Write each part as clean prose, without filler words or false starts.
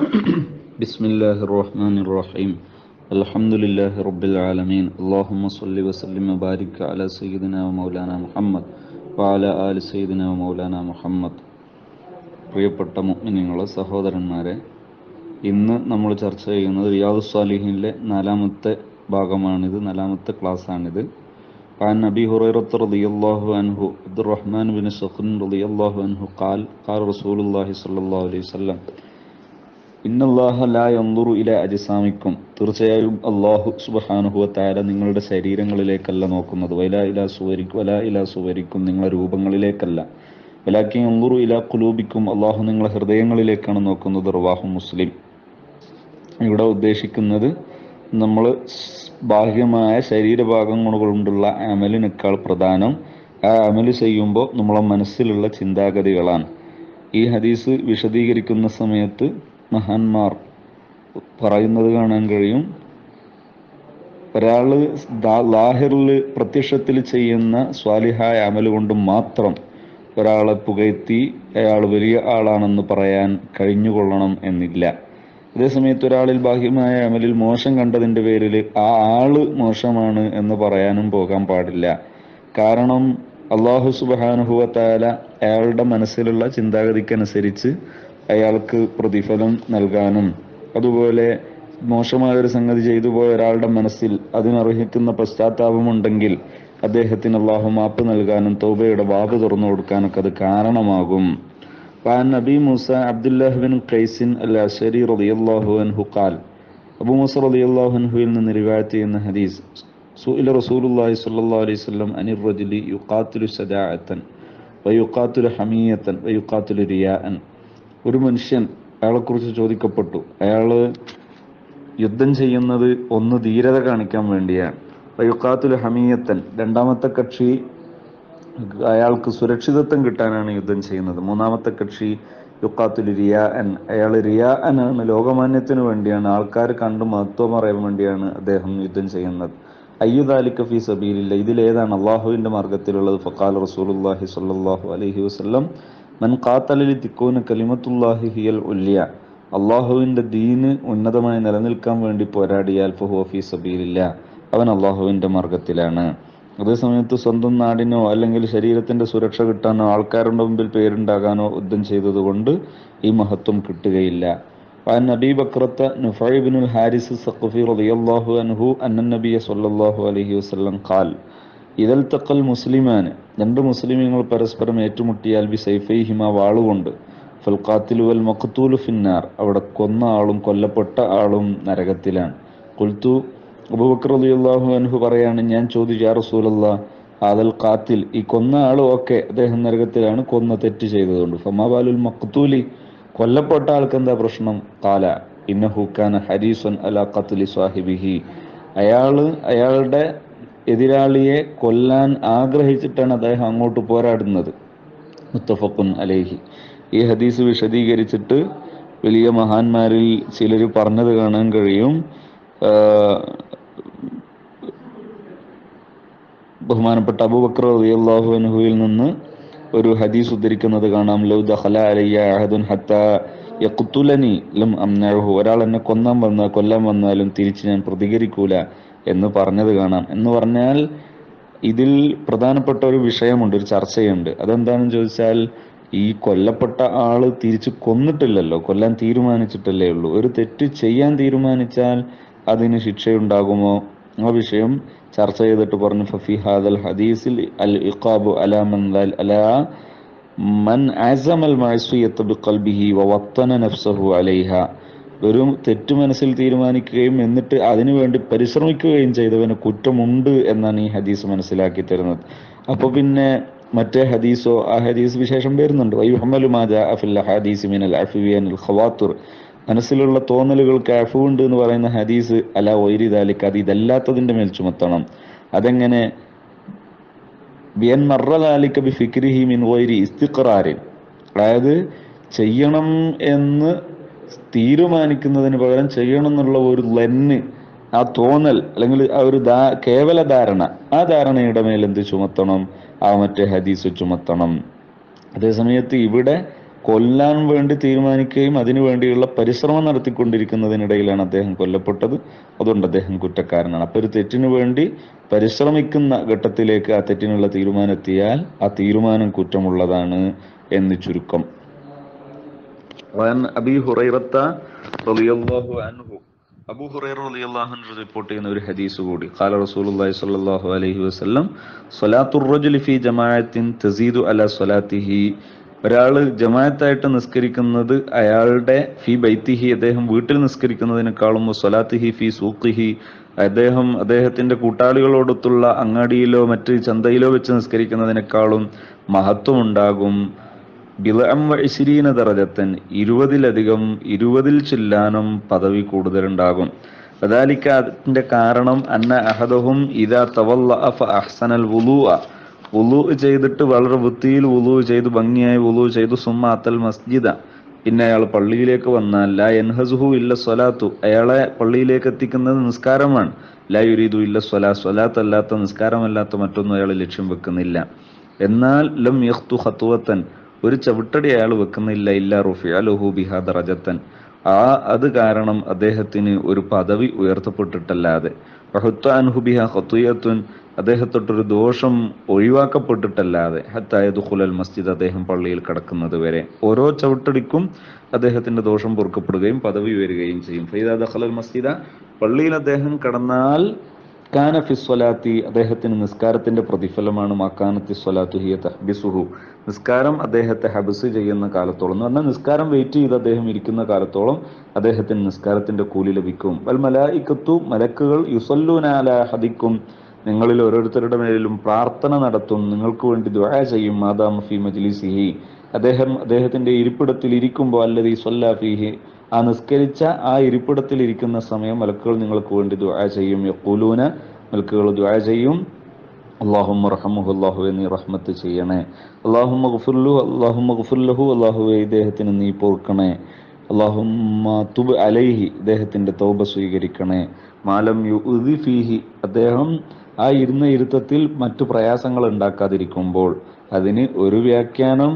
بسم الله الرحمن الرحيم الحمد لله رب العالمين اللهم صل وسلم وبارك على سيدنا ومولانا محمد وعلى آل سيدنا ومولانا محمد. പ്രിയപ്പെട്ട മുഅ്മിനീങ്ങളെ, സഹോദരന്മാരെ, ഇന്ന് നമ്മൾ ചർച്ച ചെയ്യുന്നത് റിയാദുസ് സാലിഹീനിലെ നാലാമത്തെ ഭാഗമാണിത്, നാലാമത്തെ ക്ലാസ്സാണിത്. عن أبي هريرة رضي الله عنه عبد الرحمن بن صخر رضي الله عنه قال قال رسول الله صلى الله عليه وسلم ഇന്നല്ലാഹ ലാ യൻദുറു ഇലാ അജ്സാമിക്കും, തീർച്ചയായും അല്ലാഹു സുബ്ഹാനഹു വ തആല നിങ്ങളുടെ ശരീരങ്ങളിലേക്കല്ല നോക്കുന്നത്. വലാ ഇലാ സുവരിക്കും, നിങ്ങളുടെ രൂപങ്ങളിലേക്കല്ല. വലാകിൻ യൻദുറു ഇലാ ഖുലൂബിക്കും, അല്ലാഹു നിങ്ങളുടെ ഹൃദയങ്ങളിലേക്കാണ് നോക്കുന്നത്. റവാഹു മുസ്ലിം. ഇവിടെ ഉദ്ദേശിക്കുന്നത് നമ്മൾ ബാഹ്യമായ ശരീരഭാഗങ്ങൾ കൊണ്ടുള്ള അമലിനേക്കാൾ പ്രധാനം ആ അമല് ചെയ്യുമ്പോൾ നമ്മളെ മനസ്സിലുള്ള ചിന്താഗതികളാണ്. ഈ ഹദീസ് വിശദീകരിക്കുന്ന സമയത്ത് മഹാന്മാർ പറയുന്നത് കാണാൻ കഴിയും. ഒരാള് ലാഹിറിൽ പ്രത്യക്ഷത്തിൽ ചെയ്യുന്ന സ്വാലിഹായ അമല് കൊണ്ട് മാത്രം ഒരാളെ പുകഴ്ത്തി അയാൾ വലിയ ആളാണെന്ന് പറയാൻ കഴിഞ്ഞുകൊള്ളണം എന്നില്ല. അതേസമയത്ത് ഒരാളിൽ ബാഹ്യമായ അമലിൽ മോശം കണ്ടതിൻ്റെ പേരിൽ ആ ആള് മോശമാണ് എന്ന് പറയാനും പോകാൻ പാടില്ല. കാരണം അല്ലാഹു സുബ്ഹാനഹു വ തആല അയാളുടെ മനസ്സിലുള്ള ചിന്താഗതിക്കനുസരിച്ച് അയാൾക്ക് പ്രതിഫലം നൽകാനും, അതുപോലെ മോശമായൊരു സംഗതി ചെയ്തു പോയ ഒരാളുടെ മനസ്സിൽ അതിനർഹിക്കുന്ന പശ്ചാത്താപമുണ്ടെങ്കിൽ അദ്ദേഹത്തിന് അല്ലാഹു മാപ്പ് നൽകാനും തൗബയുടെ ബാബ് തുറന്നു കൊടുക്കാനൊക്കെ അത് കാരണമാകും. وعن أبي موسى عبد الله بن قيس الأشعري رضي الله عنه قال أبو موسى رضي الله عنه നിന്ന് റിവായത്ത് ചെയ്യുന്ന ഹദീസ്, സുഇല റസൂലുള്ളാഹി സ്വല്ലല്ലാഹു അലൈഹി വസല്ലം അനിർ റജുലി യുഖാതിലു ശജാഅതൻ വയുഖാതിലു ഹമിയതൻ വയുഖാതിലു റിയാഅൻ. ഒരു മനുഷ്യൻ, അയാളെക്കുറിച്ച് ചോദിക്കപ്പെട്ടു. അയാൾ യുദ്ധം ചെയ്യുന്നത് ഒന്ന് ധീരത കാണിക്കാൻ വേണ്ടിയാണ്. വയുഖാതിലു ഹമിയതൻ, രണ്ടാമത്തെ കക്ഷി അയാൾക്ക് സുരക്ഷിതത്വം കിട്ടാനാണ് യുദ്ധം ചെയ്യുന്നത്. മൂന്നാമത്തെ കക്ഷി യുഖാതിലു റിയാഅൻ, അയാൾ റിയാഅനാണ്, ലോകമാന്യത്തിന് വേണ്ടിയാണ്, ആൾക്കാർ കണ്ട് മഹത്വം അറിയാൻ വേണ്ടിയാണ് അദ്ദേഹം യുദ്ധം ചെയ്യുന്നത്. അയ്യു ദാലിക ഫീ സബീലില്ല, ഇതിലേതാണ് അള്ളാഹുവിൻ്റെ മാർഗത്തിലുള്ളത്? ഫഖാല റസൂലുള്ളാഹി സ്വല്ലല്ലാഹു അലൈഹി വസല്ലം മൻ ഖാതല ലിതകൂന കലിമത്തുല്ലാഹി ഹിയൽ ഉല്യ, അള്ളാഹുവിൻ്റെ ദീന് ഉന്നതമായി നിലനിൽക്കാൻ വേണ്ടി പോരാടിയാൽ ഫഹുവ ഫീ സബീലില്ല, അവൻ അള്ളാഹുവിൻ്റെ മാർഗത്തിലാണ്. അതേസമയത്ത് സ്വന്തം നാടിനോ അല്ലെങ്കിൽ ശരീരത്തിൻ്റെ സുരക്ഷ കിട്ടാനോ ആൾക്കാരുടെ മുമ്പിൽ പേരുണ്ടാകാനോ യുദ്ധം ചെയ്തതുകൊണ്ട് ഈ മഹത്വം കിട്ടുകയില്ല. وعن أبي بكرة نفيع بن الحارث الثقفي رضي الله عنه أن النبي صلى الله عليه وسلم قال إذا التقى المسلمان, രണ്ട് മുസ്ലിമീങ്ങൾ പരസ്പരം ഏറ്റുമുട്ടിയാൽ ബിസൈഫൈഹിമ, വാളുകൊണ്ട്, ഫൽ ഖാതിലു വൽ മഖ്തൂലു ഫിന്നാർ, അവിടെ കൊന്ന ആളും കൊല്ലപ്പെട്ട ആളും നരകത്തിലാണ്. ഖുൽതു, അബൂബക്കർ റളിയല്ലാഹു അൻഹു പറയാണ്, ഞാൻ ചോദിച്ചു, യാ റസൂലല്ലാഹ് ഹാദൽ ഖാതിൽ, ഈ കൊന്ന ആൾ ഓക്കെ, അദ്ദേഹം നരകത്തിലാണ്, കൊന്ന തെറ്റ് ചെയ്തതുകൊണ്ട്. ഫമാ ബാലുൽ മഖ്തൂലി, കൊല്ലപ്പെട്ട ആൾക്ക് എന്താ പ്രശ്നം? ഖാല ഇന്നഹു കാന ഹരീസൻ അലാ ഖത്ലി സാഹിബിഹി, അയാളുടെ എതിരാളിയെ കൊല്ലാൻ ആഗ്രഹിച്ചിട്ടാണ് അദ്ദേഹം അങ്ങോട്ട് പോരാടുന്നത്. മുത്തഫഖുൻ അലൈഹി. ഈ ഹദീസ് വിശദീകരിച്ചിട്ട് വലിയ മഹാന്മാരിൽ ചിലർ പറഞ്ഞത് കാണാൻ കഴിയും. ബഹുമാനപ്പെട്ട അബൂബക്കർ റളിയല്ലാഹു അൻഹുവിൽ നിന്ന് ഒരു ഹദീസ് ഉദ്ധരിക്കുന്നത് കാണാം. ലൗ ദഖല അലയ്യ അഹദുൻ ഹത്താ യഖ്തുലനി ലം അംനഉഹു, ഒരാൾ എന്നെ കൊല്ലാൻ വന്നാലും തിരിച്ച് ഞാൻ പ്രതികരിക്കൂല എന്ന് പറഞ്ഞത് കാണാം. എന്ന് പറഞ്ഞാൽ ഇതിൽ പ്രധാനപ്പെട്ട ഒരു വിഷയമുണ്ട്, ഒരു ചർച്ചയുണ്ട്. അതെന്താണെന്ന് ചോദിച്ചാൽ, ഈ കൊല്ലപ്പെട്ട ആള് തിരിച്ച് കൊന്നിട്ടില്ലല്ലോ, കൊല്ലാൻ തീരുമാനിച്ചിട്ടല്ലേ ഉള്ളൂ. ഒരു തെറ്റ് ചെയ്യാൻ തീരുമാനിച്ചാൽ അതിന് ശിക്ഷയുണ്ടാകുമോ? ആ വിഷയം ചർച്ച ചെയ്തിട്ട് പറഞ്ഞു, ഫഫി ഹാദൽ ഹദീസിൽ അൽ ഇഖാബു അലാ മൻ അസമൽ മഅസിയത ബിഖൽബിഹി വവത്തന നഫ്സഹു അലൈഹ, ഒരു തെറ്റ് മനസ്സിൽ തീരുമാനിക്കുകയും എന്നിട്ട് അതിനു വേണ്ടി പരിശ്രമിക്കുകയും ചെയ്തവന് കുറ്റമുണ്ട് എന്നാണ് ഈ ഹദീസ് മനസ്സിലാക്കി തരുന്നത്. അപ്പോൾ പിന്നെ മറ്റേ ഹദീസോ, ആ ഹദീസ് വിശേഷം വരുന്നുണ്ട്, വയുഹമ്മലു മാ ജാഅ ഫിൽ ഹദീസി മിനൽ അഫ്വി അനിൽ ഖവാത്തിർ, മനസ്സിലുള്ള തോന്നലുകൾക്ക് അഫ്വുണ്ട് എന്ന് പറയുന്ന ഹദീസ് അലാ വൈരി ദാലിക, അത് ഇതല്ലാത്തതിൻ്റെ മേൽ ചുമത്തണം. അതെങ്ങനെ? ബിയൻ മറ ദാലിക ബിഫിക്രിഹി മിൻ ഗൈരി ഇസ്തിഖ്റാരിൻ, അതായത് ചെയ്യണം എന്ന് തീരുമാനിക്കുന്നതിന് പകരം ചെയ്യണം എന്നുള്ള ഒരു ലന്ന്, ആ തോന്നൽ അല്ലെങ്കിൽ ആ ഒരു കേവല ധാരണ, ആ ധാരണയുടെ മേൽ എന്ത് ചുമത്തണം? ആ മറ്റേ ഹദീസ് ചുമത്തണം. അതേസമയത്ത് ഇവിടെ കൊല്ലാൻ വേണ്ടി തീരുമാനിക്കുകയും അതിനു വേണ്ടിയുള്ള പരിശ്രമം നടത്തിക്കൊണ്ടിരിക്കുന്നതിനിടയിലാണ് അദ്ദേഹം കൊല്ലപ്പെട്ടത്. അതുകൊണ്ട് അദ്ദേഹം കുറ്റക്കാരനാണ്. അപ്പോൾ ഒരു തെറ്റിനു വേണ്ടി പരിശ്രമിക്കുന്ന ഘട്ടത്തിലേക്ക് ആ തെറ്റിനുള്ള തീരുമാനം എത്തിയാൽ ആ തീരുമാനം കുറ്റമുള്ളതാണ് എന്ന് ചുരുക്കം. അബീ ഹുറൈറത്ത റളിയല്ലാഹു അൻഹു, അബൂ ഹുറൈറ റളിയല്ലാഹു അൻഹു റിപ്പോർട്ട് ചെയ്യുന്ന ഒരു ഹദീസ് കൂടി. ഖാല റസൂലുള്ളാഹി സ്വല്ലല്ലാഹു അലൈഹി വസല്ലം സ്വലാത്തുർ റജുലി ഫീ ജമാഅത്തിൻ തസീദു അലാ സ്വലാത്തിഹി, ഒരാള് ജമാഅത്തായിട്ട് നിസ്കരിക്കുന്നത് അയാളുടെ ഫീ ബൈത്തിഹി, അദ്ദേഹം വീട്ടിൽ നിസ്കരിക്കുന്നതിനേക്കാളും സ്വലാത്തിഹി ഫീ സൂഖിഹി, അദ്ദേഹത്തിന്റെ കൂട്ടാളികളോടൊത്തുള്ള അങ്ങാടിയിലോ മറ്റ് ചന്തയിലോ വെച്ച് നിസ്കരിക്കുന്നതിനേക്കാളും മഹത്വം ഉണ്ടാകും. ബിളഅം വഇശ്രീന ദറജത്തൻ, 20 ചില്ലാനം പദവി കൂടുതലുണ്ടാകും. വദാലിക, അതിന്റെ കാരണം അന്ന അഹദഹും ഇദാ തവല്ലഅ ഫഅഹ്സനൽ വുളൂഅ, വുളൂ ചെയ്തിട്ട് വളരെ വൃത്തിയിൽ വുളൂ ചെയ്തു, ഭംഗിയായി വുളൂ ചെയ്തു, സുമ്മ അത്തൽ മസ്ജിദ, പിന്നെ അയാൾ പള്ളിയിലേക്ക് വന്നാൽ ലാ യൻഹസുഹു ഇല്ല സ്വലാത്തു, അയാളെ പള്ളിയിലേക്ക് എത്തിക്കുന്നത് നിസ്കാരമാണ്. ലാ യുരീദു ഇല്ല സ്വലാത്ത് അല്ലാത്ത, നിസ്കാരമല്ലാത്ത മറ്റൊന്നും അയാൾ ലക്ഷ്യം വെക്കുന്നില്ല. എന്നാൽ ലം യഖ്തു ഖത്വതൻ, ഒരു ചവിട്ടടി അയാൾ വെക്കുന്നില്ല. ഇല്ല റുഫിഅ ലഹു ബിഹാ ദറജത്തൻ, അത് കാരണം അദ്ദേഹത്തിന് ഒരു പദവി ഉയർത്തപ്പെട്ടിട്ടല്ലാതെ, വഹുത്ത അൻഹു ബിഹാ ഖത്വയത്തുൻ, അദ്ദേഹത്തൊട്ടൊരു ദോഷം ഒഴിവാക്കപ്പെട്ടിട്ടല്ലാതെ, ഹത്താ യദ്ഖുലൽ മസ്ജിദ്, അദ്ദേഹം പള്ളിയിൽ കടക്കുന്നത് വരെ. ഓരോ ചവിട്ടടിക്കും അദ്ദേഹത്തിന്റെ ദോഷം പൊറുക്കപ്പെടുകയും പദവി ഉയരുകയും ചെയ്യും. ഫൈദാ ദഖലൽ മസ്ജിദ, പള്ളിയിൽ അദ്ദേഹം കടന്നാൽ കാന ഫി സ്വലാത്തി, അദ്ദേഹത്തിന് നിസ്കാരത്തിന്റെ പ്രതിഫലമാണ്. മക്കാനത്തി സ്വലാത്തു ഹിയ തഹ്ബിസുഹു, നിസ്കാരം അദ്ദേഹത്തെ ഹബ്സ് ചെയ്യുന്ന കാലത്തോളം, എന്ന് പറഞ്ഞാൽ നിസ്കാരം വെയിറ്റ് ചെയ്ത് അദ്ദേഹം ഇരിക്കുന്ന കാലത്തോളം അദ്ദേഹത്തിന് നിസ്കാരത്തിന്റെ കൂലി ലഭിക്കും. വൽ മലായികത്തു, മലക്കുകൾ യുസല്ലൂന അലാ അഹദിക്കും, നിങ്ങളിൽ ഓരോരുത്തരുടെ മേലും പ്രാർത്ഥന നടത്തും, നിങ്ങൾക്ക് വേണ്ടി ദുആ ചെയ്യും. മാദാമ ഫീ മജ്ലിസിഹി, അദ്ദേഹത്തിന്റെ ഇരിപ്പിടത്തിൽ ഇരിക്കുമ്പോൾ, അല്ലദീ സ്വല്ലാ ഫീഹി, ആ നിസ്കരിച്ച ആ ഇരിപ്പിടത്തിൽ ഇരിക്കുന്ന സമയം മലക്കുകൾ നിങ്ങൾക്ക് വേണ്ടി ദുആ ചെയ്യും. യഖൂലൂന, മലക്കുകൾ ദുആ ചെയ്യും, അല്ലാഹുമ്മ റഹ്മഹു, അല്ലാഹുവേ നീ റഹ്മത്ത് ചെയ്യണേ. അല്ലാഹുമ്മ ഗഫിർ ലഹു, അല്ലാഹുവേ ഇദ്ദേഹത്തിന് നീ പൊറുക്കണേ. അല്ലാഹുമ്മ തുബ് അലൈഹി, ഇദ്ദേഹത്തിന്റെ തൗബ സ്വീകരിക്കണേ. മാലം യുഅ്ദി ഫീഹി, അദ്ദേഹം ആ ഇരുത്തത്തിൽ മറ്റു പ്രയാസങ്ങൾ ഉണ്ടാക്കാതിരിക്കുമ്പോൾ, അതിന് ഒരു വ്യാഖ്യാനം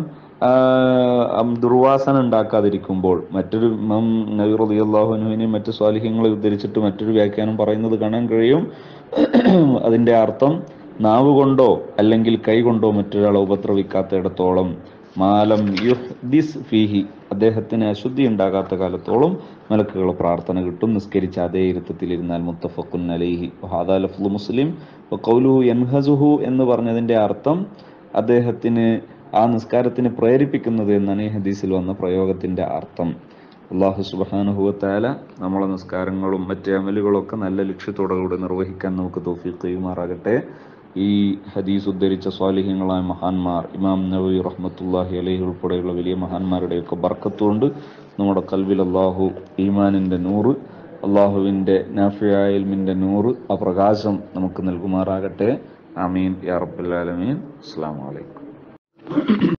ദുർവാസന ഉണ്ടാക്കാതിരിക്കുമ്പോൾ. മറ്റൊരു ഇമാം നബി റളിയല്ലാഹു അൻഹുവിനെ മറ്റു സ്വാലിഹ്യങ്ങളെ ഉദ്ധരിച്ചിട്ട് മറ്റൊരു വ്യാഖ്യാനം പറയുന്നത് കാണാൻ കഴിയും. അതിന്റെ അർത്ഥം നാവ് കൊണ്ടോ അല്ലെങ്കിൽ കൈ കൊണ്ടോ മറ്റൊരാളെ ഉപദ്രവിക്കാത്തിടത്തോളം, മാലം യുഹ്ദിസ് ഫീഹി, അദ്ദേഹത്തിന് അശുദ്ധി ഉണ്ടാകാത്ത കാലത്തോളം മലക്കുകളുടെ പ്രാർത്ഥന കിട്ടും, നിസ്കരിച്ച അതേ ഇരുത്തത്തിലിരുന്നാൽ. മുത്തഫഖുൻ അലൈഹി വഹാദാ ലഫ്ളു മുസ്ലിം. വഖൗലുഹു യൻഹസുഹു എന്ന് പറഞ്ഞതിന്റെ അർത്ഥം അദ്ദേഹത്തിന് ആ നിസ്കാരത്തിന് പ്രേരിപ്പിക്കുന്നത് എന്നാണ് ഈ ഹദീസിൽ വന്ന പ്രയോഗത്തിന്റെ അർത്ഥം. അല്ലാഹു സുബ്ഹാനഹു വ തആല നമ്മളെ നിസ്കാരങ്ങളും മറ്റ് അമലുകളൊക്കെ നല്ല ലക്ഷ്യത്തോടുകൂടി നിർവഹിക്കാൻ നമുക്ക് തൗഫീഖ് ചെയ്യുമാറാകട്ടെ. ഈ ഹദീസ് ഉദ്ധരിച്ച സ്വാലിഹ്യങ്ങളായ മഹാന്മാർ, ഇമാം നവവി റഹ്മത്തുള്ളാഹി അലൈഹി ഉൾപ്പെടെയുള്ള വലിയ മഹാന്മാരുടെയൊക്കെ ബർക്കത്തുകൊണ്ട് നമ്മുടെ കൽബിൽ അല്ലാഹു ഈമാനിന്റെ നൂറ്, അല്ലാഹുവിന്റെ നാഫിയായ ഇൽമിന്റെ നൂറ്, ആ പ്രകാശം നമുക്ക് നൽകുമാറാകട്ടെ. ആമീൻ യാ റബ്ബൽ ആലമീൻ. അസ്സലാമു അലൈക്കും.